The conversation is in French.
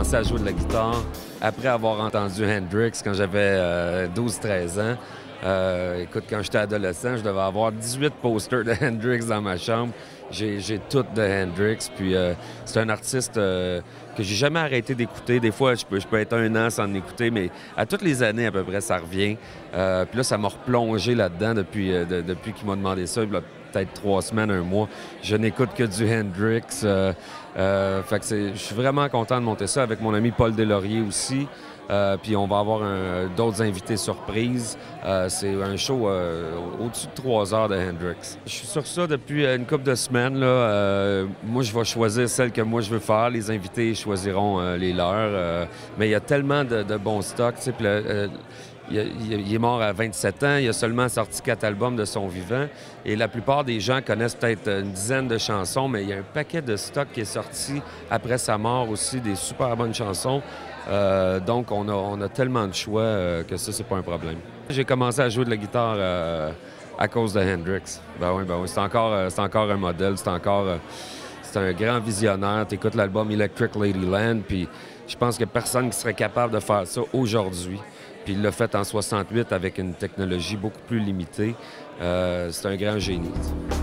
commencé à jouer de la guitare après avoir entendu Hendrix quand j'avais 12-13 ans. Écoute, quand j'étais adolescent, je devais avoir 18 posters de Hendrix dans ma chambre. J'ai tout de Hendrix. Puis c'est un artiste que j'ai jamais arrêté d'écouter. Des fois, je peux être un an sans l'écouter, mais à toutes les années à peu près, ça revient. Puis là, ça m'a replongé là-dedans depuis qu'il m'a demandé ça. Il y a peut-être 3 semaines, un mois. Je n'écoute que du Hendrix. Fait que je suis vraiment content de monter ça avec mon ami Paul Deslauriers aussi. Puis on va avoir d'autres invités surprises. C'est un show au-dessus de 3 heures de Hendrix. Je suis sur ça depuis une couple de semaines. Là. Moi, je vais choisir celle que moi je veux faire. Les invités choisiront les leurs. Mais il y a tellement de bons stocks. Il est mort à 27 ans. Il a seulement sorti 4 albums de son vivant. Et la plupart des gens connaissent peut-être une dizaine de chansons, mais il y a un paquet de stocks qui est sorti après sa mort aussi, des super bonnes chansons. Donc, on a tellement de choix que ça, c'est pas un problème. J'ai commencé à jouer de la guitare à cause de Hendrix. Ben oui. C'est encore un modèle. C'est un grand visionnaire. Tu écoutes l'album Electric Ladyland, puis je pense qu'il n'y a personne qui serait capable de faire ça aujourd'hui. Puis il l'a fait en 68 avec une technologie beaucoup plus limitée. C'est un grand génie.